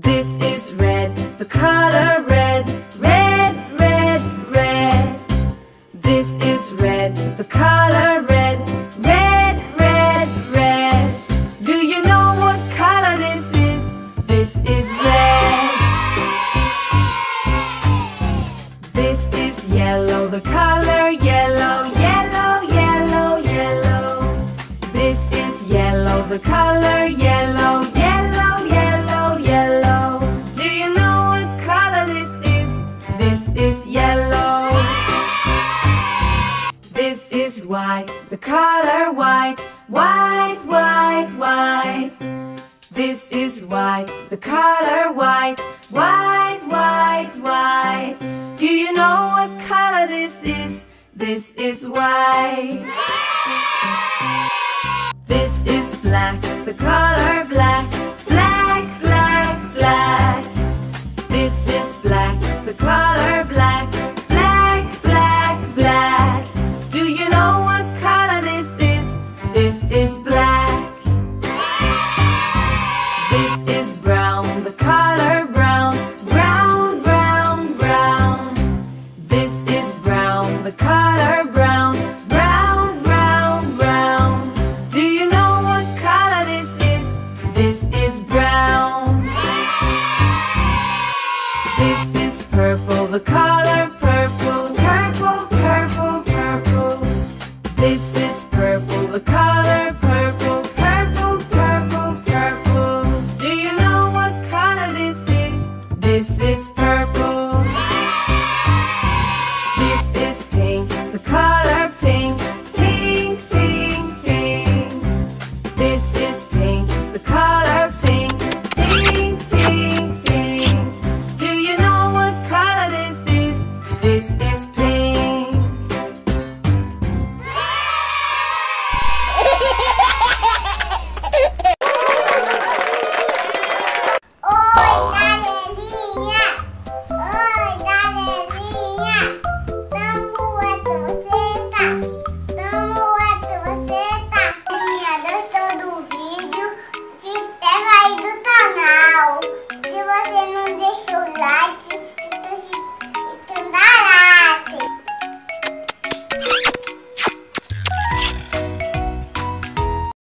This is red, the color red. Red, red, red. This is red, the color red. Red, red, red. Do you know what color this is? This is red. This is yellow, the color yellow. Yellow, yellow, yellow. This is yellow, the color yellow. Yellow, yellow, yellow. Do you know what color this is? This is yellow. This is white, the color white. White, white, white. This is white, the color white. White, white, white. Do you know what color this is? This is white. This is black, the color black.